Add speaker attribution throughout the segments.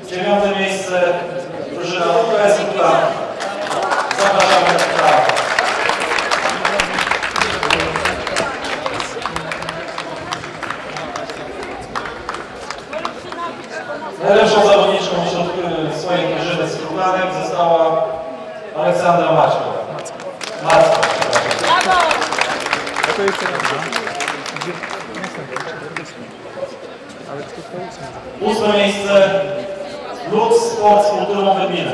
Speaker 1: 9. miejsce drużyna UKS Kutna. Zapraszamy na prawo. Najlepszą zawodniczką wśród swojej drużyny z Kruplanem została Aleksandra Maćko. Macko.
Speaker 2: A to jeszcze raz.
Speaker 1: 8. miejsce Lux Sport z kulturą Wybinę.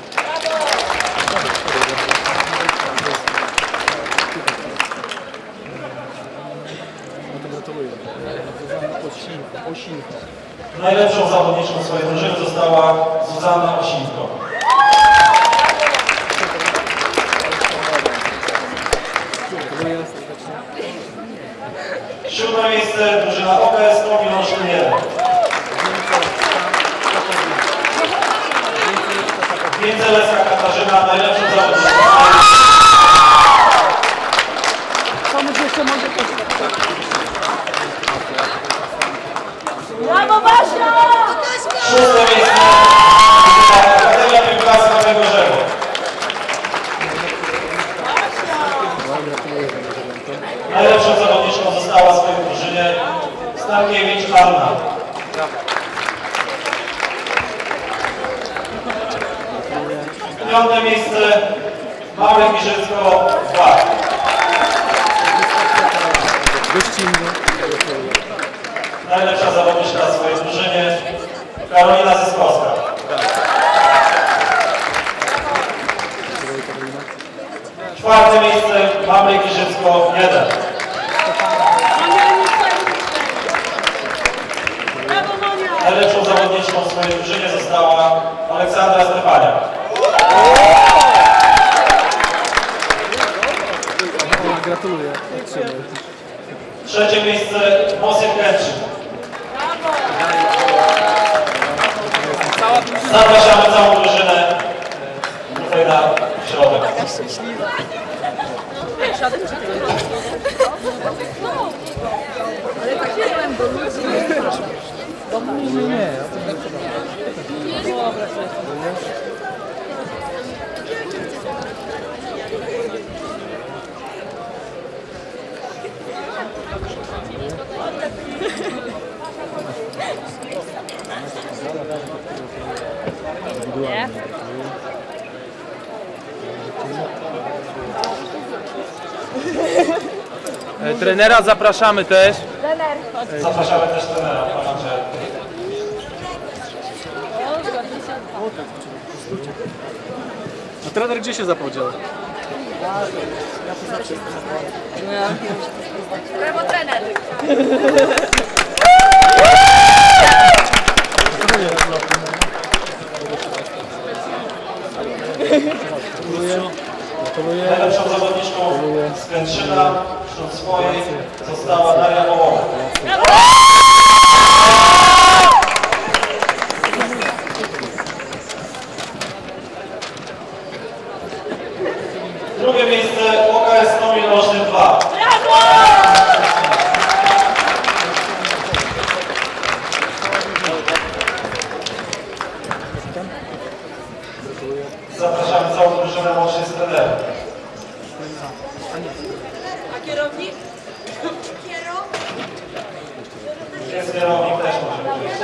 Speaker 2: No to gratuluję. Osinko.
Speaker 1: Najlepszą zawodniczką swojej drużyny została Zuzanna Osinko.
Speaker 2: Gratuluję serdecznie.
Speaker 1: 7. miejsce drużyna OKS Komin Olsztyn 1. Więcelecka Katarzyna, najlepszą zawodniczką.
Speaker 3: Pomóż jeszcze może też. Brawo Basia!
Speaker 1: 6. miejsce Akademia Piłkarska Węgorzewo. Najlepszą zawodniczką została w swojej drużynie Stankiewicz Anna. 5. miejsce Małe Giżycko 2.
Speaker 2: Gościnny.
Speaker 1: Najlepsza zawodniczka w swojej drużynie Karolina Zyskowska. 4. miejsce Małe Giżycko 1. Najlepszą zawodniczką w swojej drużynie została Aleksandra Stefania.
Speaker 2: Gratuluję.
Speaker 1: 3. miejsce Mosyp Kętrzyn. Zapraszamy całą drużynę tutaj na środek.
Speaker 3: Ale tak wiem, do ludzi.
Speaker 2: Nie.
Speaker 4: Trenera zapraszamy też.
Speaker 3: Trener.
Speaker 1: Zapraszamy też trenera, pana Andrzeja.
Speaker 2: A trener gdzie się zapodział?
Speaker 3: Brawo trener.
Speaker 2: Gratuluję.
Speaker 1: Najlepszą zawodniczką z Kętrzyna wśród swojej została Daria Wołowa. Drugie miejsce OKS Komin Olsztyn 2. Zapraszamy całą drużynę łącznie z trenerem.
Speaker 3: A kierownik?
Speaker 1: Jest kierownik, też może być.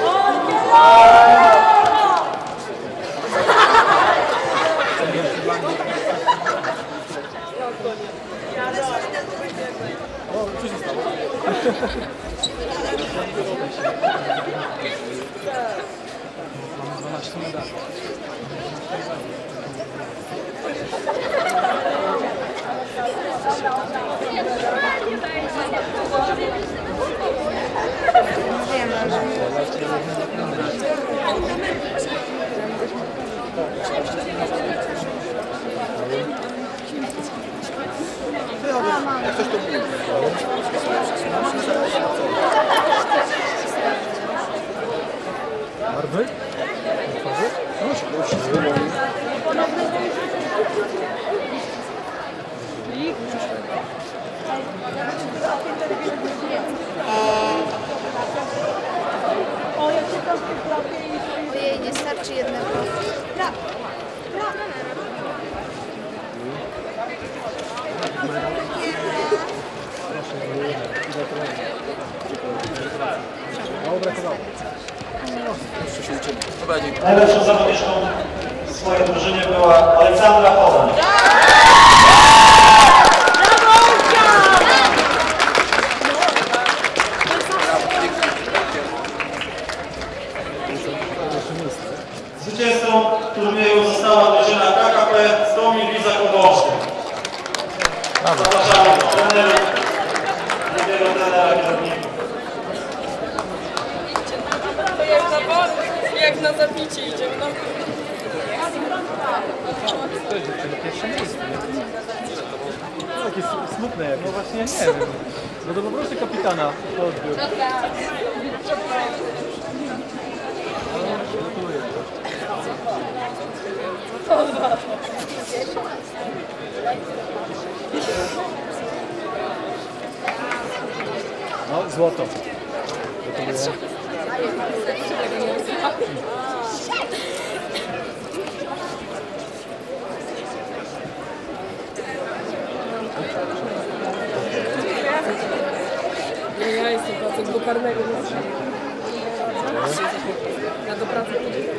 Speaker 2: Barwy?
Speaker 3: O, jak się tam
Speaker 5: Nie starczy jednego.
Speaker 1: Najlepszą zawodniczką w swojej drużynie była Aleksandra Polan. Zwycięzcą turnieju została drużyna KKP Stomil Liza Kowalska. Zapraszamy trenerów, drugiego trenera kierowników.
Speaker 3: Jak na zabicie idziemy. No.
Speaker 2: Takie smutne jak. No właśnie, nie wiem. No to poproszę kapitana o odbiór. Gratuluję. No, złoto. Gratuluję.
Speaker 3: Ja jestem pracą do karnego. Ja do pracy.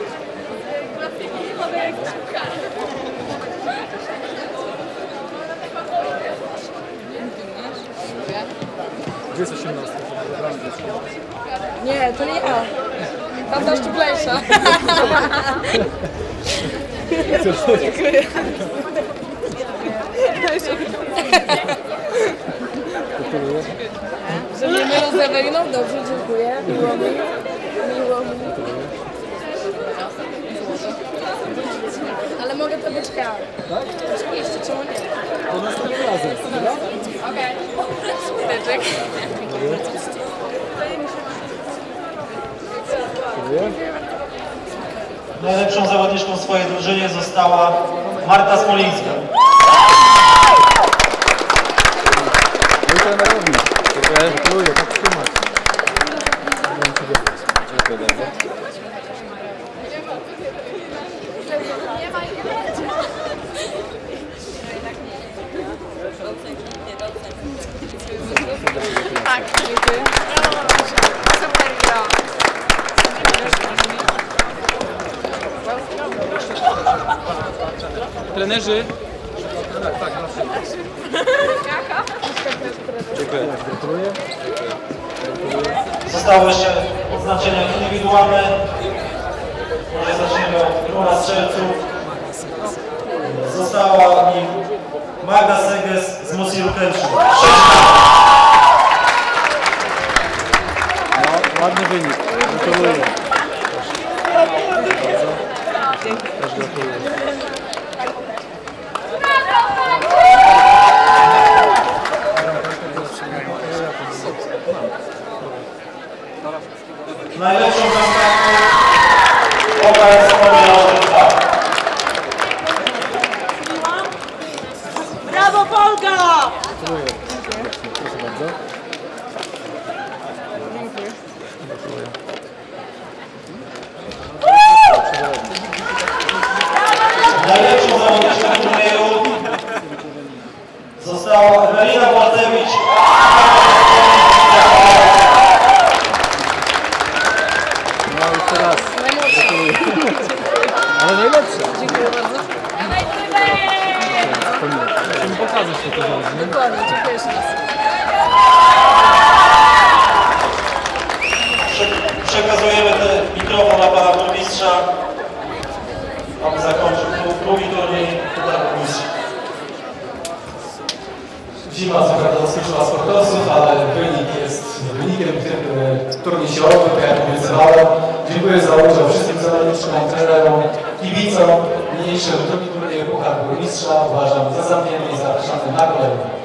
Speaker 2: Gdzie jest 18?
Speaker 3: Nie, to nie ja. Tamta szczuplejsza. Dziękuję. Że mnie mylą z Eweliną? Dobrze, dziękuję. Miło mi. Miło mi. Ale mogę to być ja.
Speaker 2: Tak?
Speaker 3: Oczywiście, czemu nie?
Speaker 2: To następnym razem, dobra?
Speaker 3: Okej. Smuteczek.
Speaker 2: Dziękuję.
Speaker 1: Najlepszą zawodniczką w swojej drużynie została Marta Smolińska.
Speaker 2: No i trenerowi. Gratuluję, tak trzymać. Dziękuję bardzo.
Speaker 3: Tak, dziękuję. Super gra.
Speaker 4: Trenerzy,
Speaker 2: Dziękuję. Gratuluję.
Speaker 1: Zostały jeszcze odznaczenia indywidualne. Może zaczniemy od króla strzelców. Została nim Magda Seges z Mosiru Kęprzyn.
Speaker 2: No, ładny wynik. Gratuluję. Też gratuluję.
Speaker 1: Najlepszą bramkarką OKS Pomierzchowska 2.
Speaker 3: Brawo, Polka!
Speaker 2: Gratuluję. Proszę bardzo. Gratuluję.
Speaker 1: Najlepszą zawodniczką turnieju została Ewelina Błaszewicz.
Speaker 2: No jeszcze raz. Gratuluję. Ale najlepsza.
Speaker 3: Dziękuję bardzo.
Speaker 2: Musimy pokazać to zaraz, nie?
Speaker 3: Dokładnie, dziękuję jeszcze raz.
Speaker 1: Przekazujemy ten mikrofon na pana burmistrza, aby zakończył drugi turniej tutaj burmistrza.
Speaker 6: Zima co prawda zaskoczyła sportowców, ale wynik jest wynikiem turniesiowy, tak jak obiecywałem. Dziękuję za udział wszystkim zawodniczkom, trenerom, kibicom. Niniejszy drugi turniej Puchar Burmistrza uważam za zamknięty i zapraszamy na kolejny.